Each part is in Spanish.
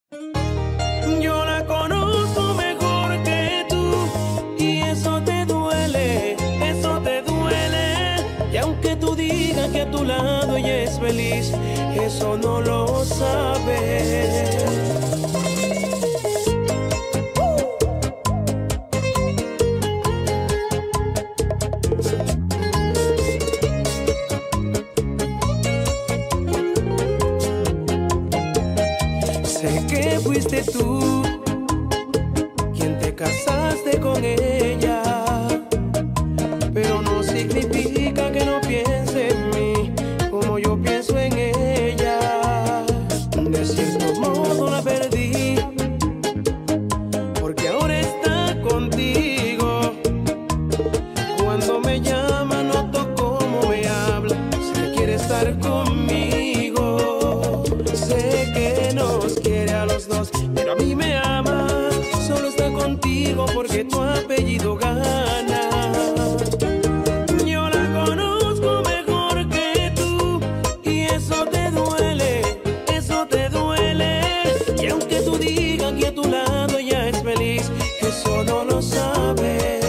Yo la conozco mejor que tú y eso te duele, eso te duele. Y aunque tú digas que a tu lado ella es feliz, eso no lo sabes. Sé que fuiste tú quien te casaste con ella, pero no significa que no piense en mí como yo pienso en ella. De cierto modo la perdí, porque ahora está contigo. Cuando me llama noto cómo me habla, si quiere estar conmigo. Sé que nos quiere a los dos, pero a mí me ama. Solo está contigo porque tu apellido gana. Yo la conozco mejor que tú y eso te duele, eso te duele. Y aunque tú digas que a tu lado ella es feliz, eso no lo sabes.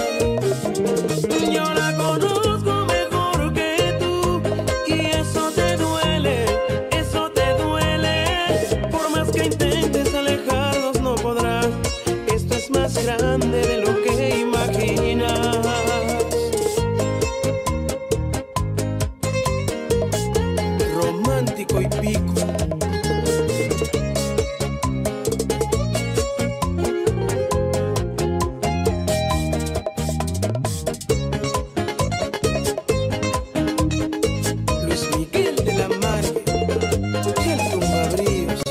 Yo la conozco mejor que tú y eso te duele, eso te duele. Por más que intentes alejarnos no podrás. Esto es más grande de lo que imaginas. Romántico y pico. Luis Miguel de la Margue, el Tumbabríos.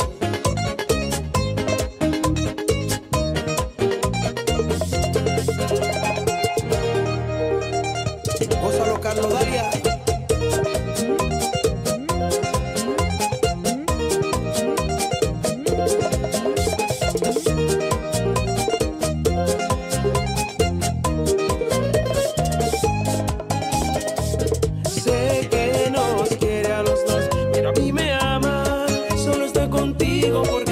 Gózalo, Carlos Dalia. Sé que nos quiere a los dos, pero a mí me ama. Solo está contigo porque